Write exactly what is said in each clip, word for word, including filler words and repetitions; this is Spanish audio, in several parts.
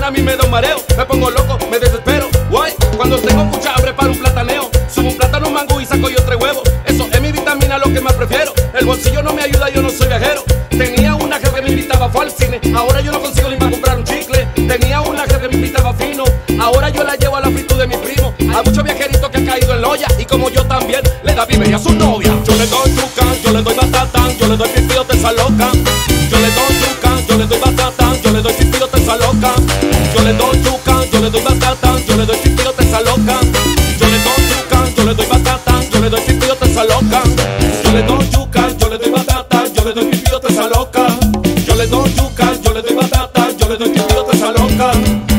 a mí me da un mareo. Me pongo loco, me desespero. Guay, cuando tengo mucha hambre para un plataneo. Subo un plátano, un mango y saco yo tres huevos. Eso es mi vitamina, lo que más prefiero. El bolsillo no me ayuda, yo no soy viajero. Tenía una jefa que me invitaba, fue al cine. Ahora yo no consigo ni para comprar un chicle. Tenía una jefa que me invitaba fino. Ahora yo la llevo a la fritura de mi primo. Hay muchos viajeritos que han caído en la olla. Y como yo también, le da vive a su novia. Yo le doy yuca, yo le doy batata, yo le doy pipío, te esa loca. Yo le doy yuca, yo le doy batata, yo le doy pipío, te esa loca. Yo le doy yuca, yo le doy batata, yo le doy pipío, te esa loca. Yo le doy yuca, yo le doy batata, yo le doy pipío, te esa loca. Yo le doy yuca, yo le doy batata, yo le doy pipío, te esa loca. Yo le doy yuca, yo le doy batata, yo le doy pipío, te esa loca.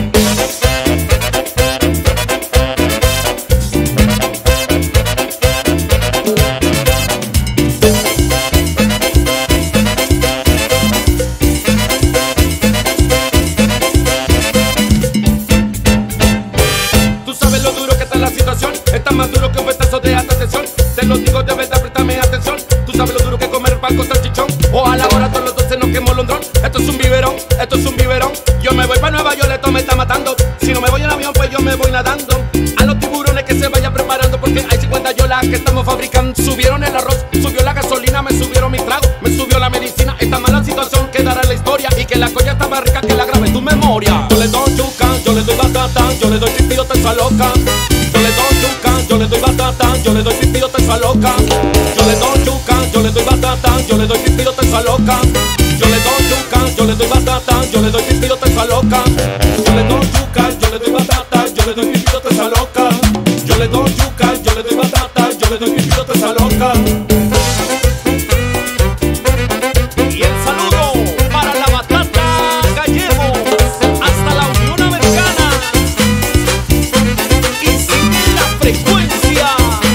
Está más duro que un petazo de alta tensión. Te lo digo de verdad, préstame atención. Tú sabes lo duro que comer pan con salchichón. O a la hora todos los dulces nos quemó londrón. Esto es un biberón, esto es un biberón. Yo me voy para Nueva York, esto me está matando. Si no me voy en avión, pues yo me voy nadando. A los tiburones que se vayan preparando, porque hay cincuenta yolas que estamos fabricando. Subieron el arroz, subió la gasolina, me subieron mi trago, me subió la medicina. Esta mala situación quedará en la historia. Y que la colla está más rica que la grave en tu memoria. Yo le doy yuca, yo le doy batata, yo le doy pipío, te esa loca. Yo le doy yuca, yo le doy batata, yo le doy pipío, te esa loca. Yo le doy yuca, yo le doy batata, yo le doy pipío, te esa loca. Yo le doy yuca, yo le doy batata, yo le doy pipío, te esa loca. Yo le doy yuca, yo le doy batata, yo le doy pipío, te esa loca. Yo le doy yuca, yo le doy batata, yo le doy pipío, te esa loca. Y el saludo para la batata gallego hasta la Unión Americana. Y sigue la frecuencia.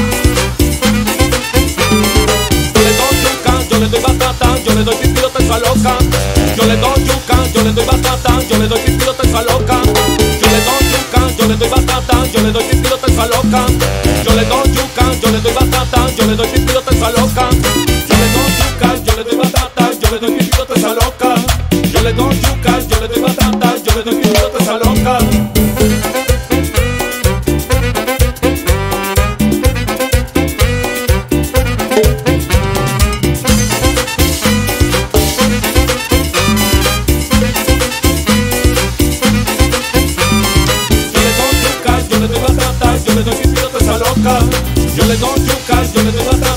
Yo le doy yuca, yo le doy batata, yo le doy pipío, te esa loca. Yo le doy yuca, yo le doy batata, yo le doy pipío, te esa loca. Yo le doy yuca, yo le doy batata, yo le doy pipío, te esa loca. Yo le doy yuca, yo le doy batata, yo le doy pipío, te esa loca. Yo le doy yuca, yo le doy batata, yo le doy pipío, te esa loca. Yo le doy yuca, yo le doy batata, yo le doy pipío, te esa loca. Yo le doy yuca, yo le doy batata,